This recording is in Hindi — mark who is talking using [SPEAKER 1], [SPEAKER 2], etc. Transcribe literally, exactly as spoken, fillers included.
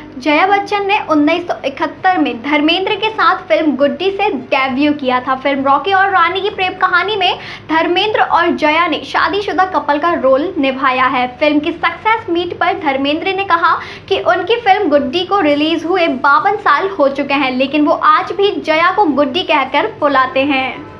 [SPEAKER 1] जया बच्चन ने उन्नीस सौ इकहत्तर में धर्मेंद्र के साथ फिल्म गुड्डी से डेब्यू किया था। फिल्म रॉकी और रानी की प्रेम कहानी में धर्मेंद्र और जया ने शादीशुदा कपल का रोल निभाया है। फिल्म की सक्सेस मीट पर धर्मेंद्र ने कहा कि उनकी फिल्म गुड्डी को रिलीज हुए बावन साल हो चुके हैं, लेकिन वो आज भी जया को गुड्डी कहकर बुलाते हैं।